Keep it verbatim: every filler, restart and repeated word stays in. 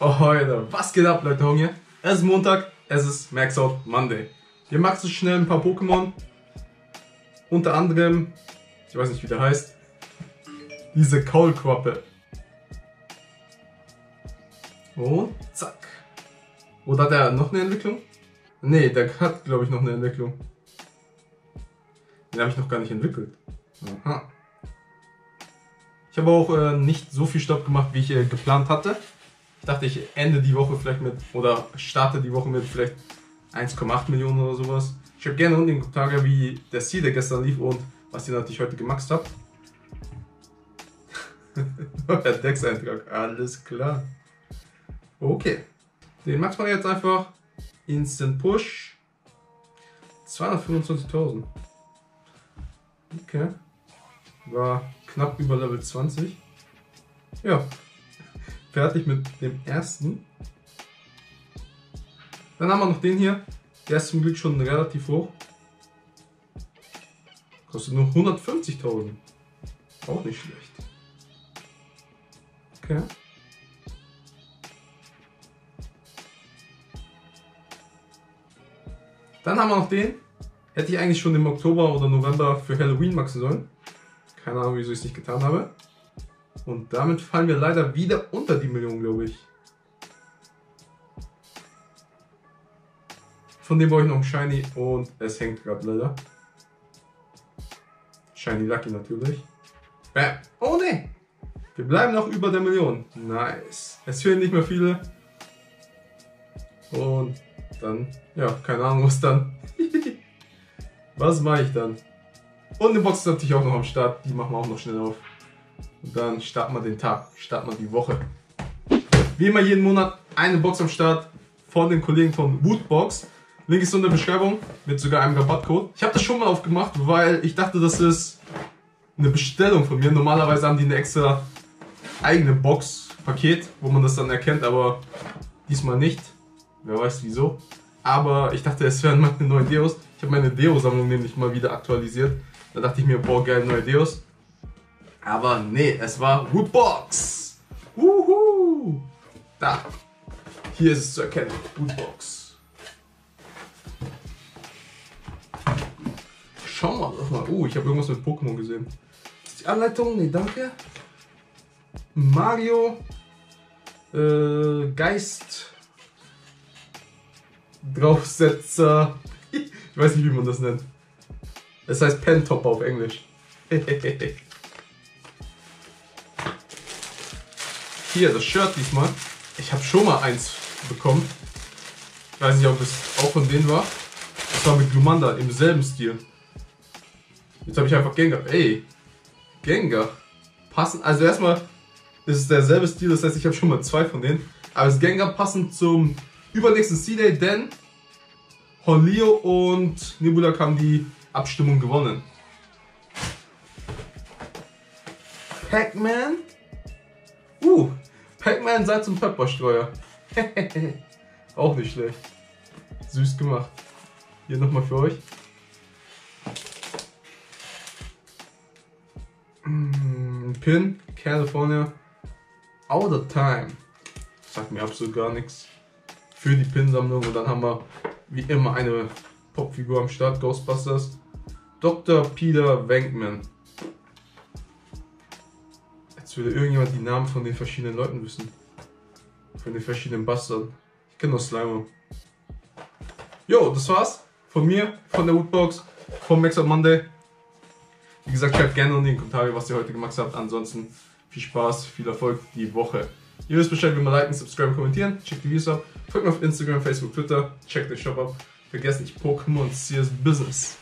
Oh, heute, was geht ab, Leute, Hunger? Es ist Montag, es ist Max Out Monday. Wir maxen schnell ein paar Pokémon. Unter anderem, ich weiß nicht wie der heißt, diese Kaulquappe. Und zack. Oder hat er noch eine Entwicklung? Ne, der hat, glaube ich, noch eine Entwicklung. Den habe ich noch gar nicht entwickelt. Aha. Ich habe auch äh, nicht so viel Stopp gemacht, wie ich äh, geplant hatte. Ich dachte, ich ende die Woche vielleicht mit, oder starte die Woche mit vielleicht eins Komma acht Millionen oder sowas. Ich habe gerne unten in den Kommentaren, wie der Seed, der gestern lief und was ihr natürlich heute gemaxt habt. Der Dex-Eintrag, alles klar. Okay, den macht man jetzt einfach Instant Push. zweihundertfünfundzwanzigtausend. Okay. War knapp über Level zwanzig. Ja. Fertig mit dem ersten. Dann haben wir noch den hier. Der ist zum Glück schon relativ hoch. Kostet nur hundertfünfzigtausend. Auch nicht schlecht. Okay. Dann haben wir noch den. Hätte ich eigentlich schon im Oktober oder November für Halloween maxen sollen. Keine Ahnung, wieso ich es nicht getan habe. Und damit fallen wir leider wieder unter die Million, glaube ich. Von dem brauche ich noch ein Shiny und es hängt gerade leider. Shiny Lucky natürlich. Bam. Oh ne! Wir bleiben noch über der Million. Nice. Es fehlen nicht mehr viele. Und dann, ja, keine Ahnung was dann. Was mache ich dann? Und eine Box ist natürlich auch noch am Start. Die machen wir auch noch schnell auf. Und dann starten wir den Tag, starten wir die Woche. Wie immer jeden Monat eine Box am Start von den Kollegen von Woodbox. Link ist in der Beschreibung mit sogar einem Rabattcode. Ich habe das schon mal aufgemacht, weil ich dachte, das ist eine Bestellung von mir. Normalerweise haben die eine extra eigene Box-Paket, wo man das dann erkennt, aber diesmal nicht. Wer weiß wieso. Aber ich dachte, es wären meine neuen Deos. Ich habe meine Deo-Sammlung nämlich mal wieder aktualisiert. Da dachte ich mir, boah, geil, neue Deos. Aber nee, es war Woodbox. Wuhu! Da. Hier ist es zu erkennen. Woodbox. Schauen wir doch mal. Oh, ich habe irgendwas mit Pokémon gesehen. Ist die Anleitung? Nee, danke. Mario. Äh, Geist. Draufsetzer. Ich weiß nicht, wie man das nennt. Es heißt Pentopper auf Englisch. Hier, das Shirt diesmal. Ich habe schon mal eins bekommen. Ich weiß nicht, ob es auch von denen war. Das war mit Glumanda im selben Stil. Jetzt habe ich einfach Gengar. Ey, Gengar. Passend. Also erstmal ist es derselbe Stil, das heißt, ich habe schon mal zwei von denen. Aber es ist Gengar passend zum übernächsten C-Day, denn Horneo und Nebula haben die Abstimmung gewonnen. Pac-Man. Uh, Pac-Man Salz- und Pfefferstreuer. Auch nicht schlecht. Süß gemacht. Hier nochmal für euch. Mm, Pin, California. All the time. Sagt mir absolut gar nichts. Für die Pin-Sammlung. Und dann haben wir wie immer eine Popfigur am Start. Ghostbusters. Doktor Peter Venkman. Jetzt würde irgendjemand die Namen von den verschiedenen Leuten wissen. Von den verschiedenen Bustern. Ich kenne nur Slimer. Jo, das war's. Von mir, von der Woodbox, vom Max Out Monday. Wie gesagt, schreibt gerne in die Kommentare, was ihr heute gemacht habt. Ansonsten viel Spaß, viel Erfolg die Woche. Ihr wisst Bescheid, wie man liken, subscriben, kommentieren. Checkt die Videos ab. Folgt mir auf Instagram, Facebook, Twitter. Checkt den Shop ab. Vergesst nicht Pokémon Sears Business.